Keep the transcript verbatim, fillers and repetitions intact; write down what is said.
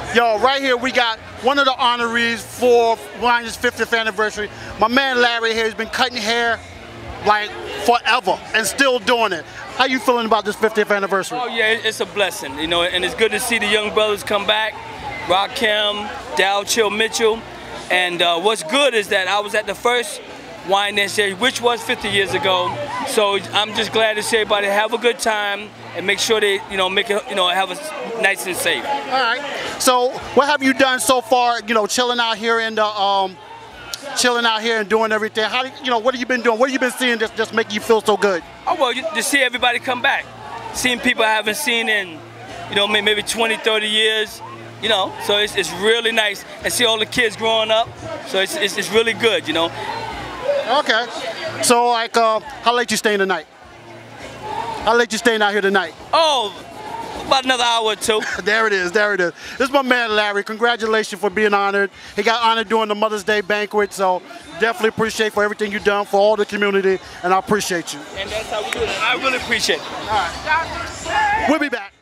Yo, right here we got one of the honorees for Winans' fiftieth anniversary. My man Larry here has been cutting hair like forever and still doing it. How you feeling about this fiftieth anniversary? Oh yeah, it's a blessing, you know, and it's good to see the young brothers come back. Rakim, Dow Chill Mitchell, and uh, what's good is that I was at the first Winans series, which was fifty years ago. So I'm just glad to see everybody have a good time and make sure they, you know, make it, you know, have a nice and safe. All right. So what have you done so far? You know, chilling out here in the, um, chilling out here and doing everything. How, you know, what have you been doing? What have you been seeing that's just making you feel so good? Oh well, you, to see everybody come back, seeing people I haven't seen in, you know, maybe twenty, thirty years. You know, so it's, it's really nice and see all the kids growing up. So it's, it's, it's really good, you know. Okay. So like, uh, how late you staying tonight? How late you staying out here tonight? Oh, about another hour or two. There it is, there it is. This is my man Larry. Congratulations for being honored. He got honored during the Mother's Day banquet, so definitely appreciate for everything you've done for all the community, and I appreciate you. And that's how we do it. I really appreciate it. All right. We'll be back.